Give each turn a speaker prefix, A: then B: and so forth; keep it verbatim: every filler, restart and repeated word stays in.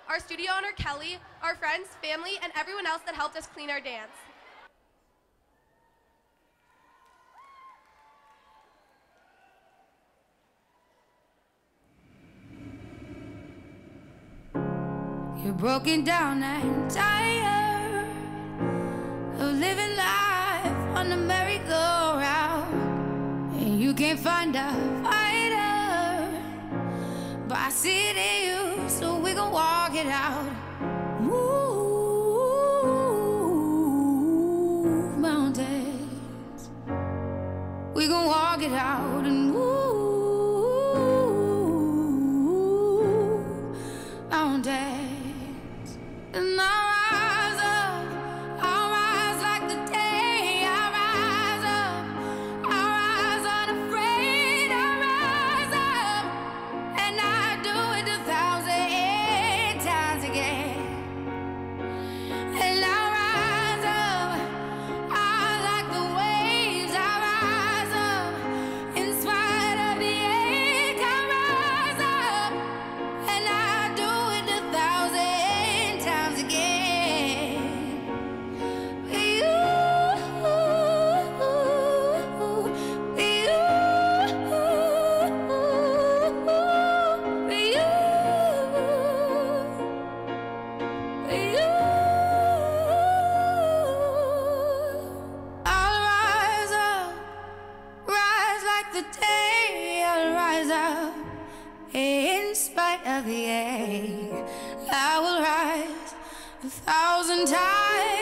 A: our studio owner Kelly, our friends, family, and everyone else that helped us clean our dance.
B: You're broken down and tired of living life on the merry-go-round, and you can't find a fighter, but I see it in you, so we gon' walk it out. Move mountains, we gon' walk it out and move mountains. And I rise up, I rise like the day. I rise up, I rise unafraid. I rise up, and I do it a thousand times again. And I rise up, I like the waves. I rise up, in spite of the ache. I rise up, and I do it a thousand times again. For you, for you, for you, for you. I'll rise up, rise like the day. I'll rise up, in spite of the ache. I will rise a thousand times